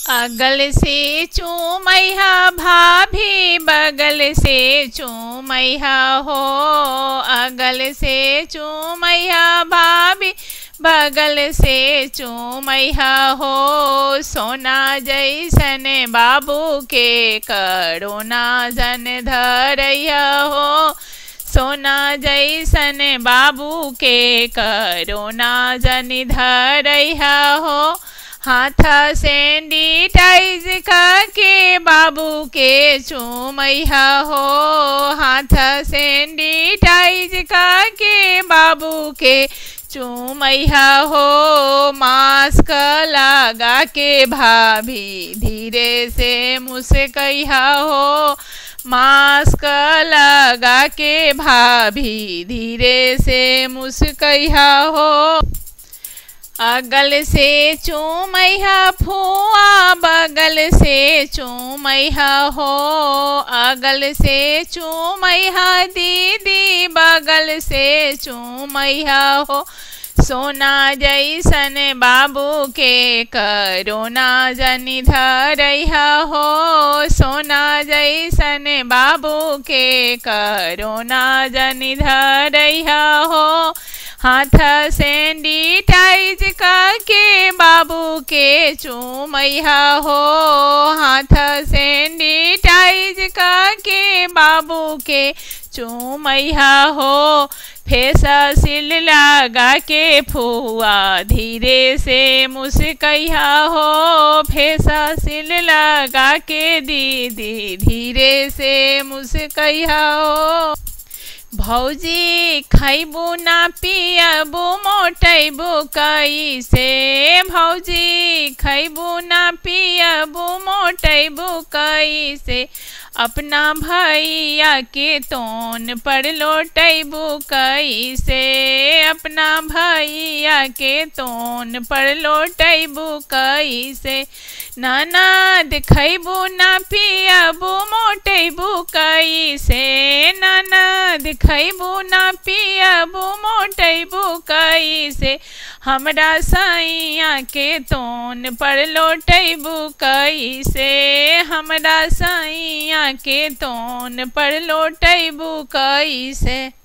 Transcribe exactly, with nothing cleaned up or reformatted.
अगल से चूमैया भाभी बगल से चूमैया हो। अगल से चूमैया भाभी बगल से चूमैया हो। सोना जैसन बाबू के करोना जन धरैया हो। सोना जैसन बाबू के करोना जन धरैया हो। हाथ सैनिटाइज करके बाबू के चूमैया हो। हाथ सैनिटाइज करके बाबू के चूमैया हो। मास्क लगा के भाभी धीरे से मुस्कैया हो। मास्क लगा के भाभी धीरे से मुस्कैया हो। अगल से चूमैया फुआ बगल से चूमैया हो। अगल से चूमैया दीदी बगल से चूमैया हो। सोना जैसन बाबू के करोना जन धरैया हो। सोना जैसन बाबू के करोना जन धरैया हो। हाथ सैनिटाइज करके बाबू के चूमैया हो। हाथ सैनिटाइज करके बाबू के चूमैया हो। फेस सील लगा के फुआ धीरे से मुस्कैया हो। फेस सील लगा के दीदी धीरे से मुस्कैया हो। भौजी खैबू ना पियबू मोटैबू कैसे। भौजी खैबू ना पियबू मोटैबू कैसे। अपना भैया के तोन पर लौटैबू कैसे। अपना भैया के तोन पर लौटैबू कैसे। ननद खैबू ना पियबू मोटैबू कैसे। ननद खैबू ना पियबू मोटैबू कैसे। हमरा सैया के तोन पर लौटैबू कैसे। हमरा सैया के तोन पर लौटैबू कैसे।